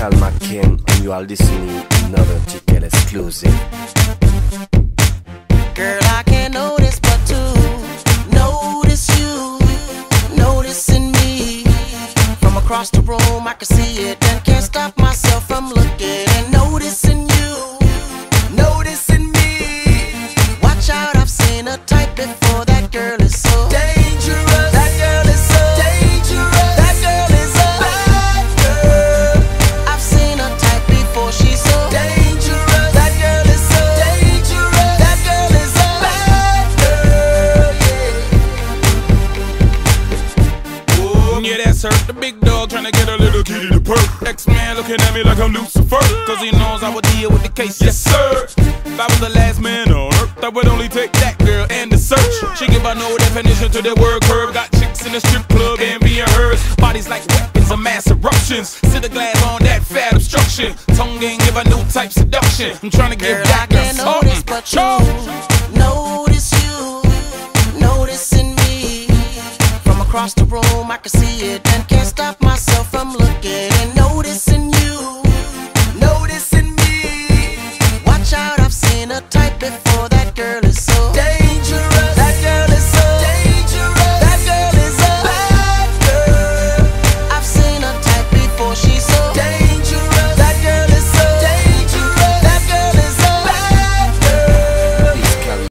Calma King, and you are listening to another TKL exclusive. Girl, I can't notice but to notice you, noticing me. From across the room I can see it and can't stop myself from looking and noticing you, noticing me. Watch out, I've seen a type before. That girl is so dangerous. That girl is so dangerous. That girl is a bad girl. I've seen a type before. She's so dangerous. That girl is so dangerous. That girl is a bad girl. Yeah. Oh, yeah, that's her. The big dog trying to get a little kitty to perk. X-Man looking at me like I'm Lucifer, cause he knows I would deal with the case. Yes, sir. If I was the last man on earth, I would only take that girl and the search. She give a no definition to the word curve. Got chicks in the strip club envying hers. Bodies like weapons of mass eruptions. Sit a glass on that fat obstruction. Tongue ain't give a new type seduction. I'm trying to give Girl, that I can't notice but you, notice you, noticing me. From across the room I can see it and can't stop